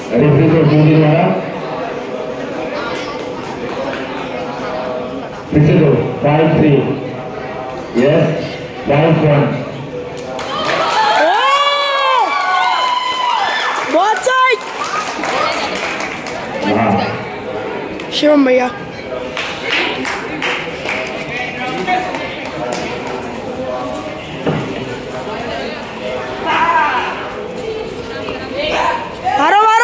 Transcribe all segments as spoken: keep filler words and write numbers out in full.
Referee को गोली द्वारा फिर से दो five three yes five one बहुत साइड शिवम भैया मारो मारो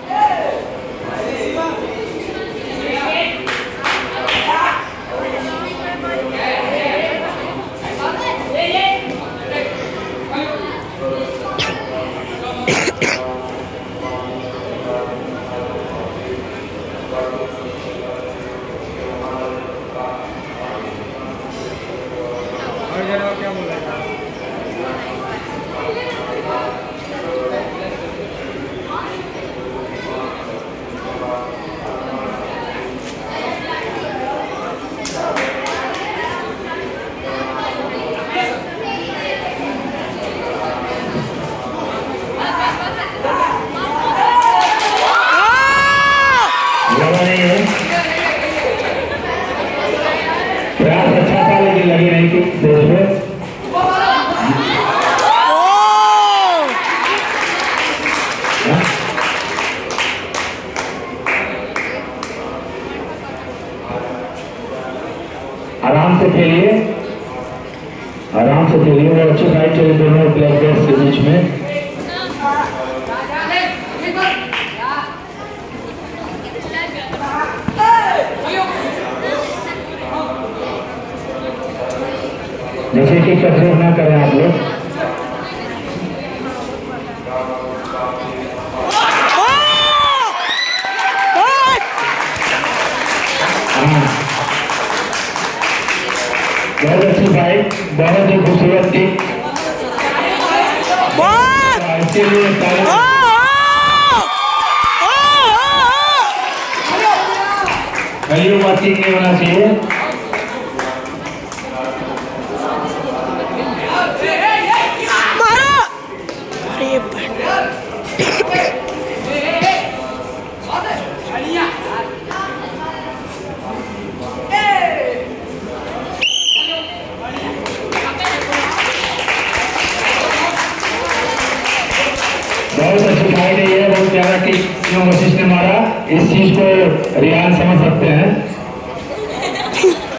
क्या बोला प्रयास अच्छा था लेकिन लगी नहीं थी देश में। आराम से खेलिए आराम से खेलिए वो अच्छी फाइट चली दोनों ब्लैक बेल्ट के बीच में। जैसे कि तकलीफ ना करें आप लोग। बहुत अच्छी फाइट बहुत ही खूबसूरत थी इसके लिए कहीं बात नहीं होना चाहिए। बहुत अच्छी फाइट है ये बहुत प्यारा टीम वशिष्ठ ने मारा इस चीज को रियान समझ सकते हैं।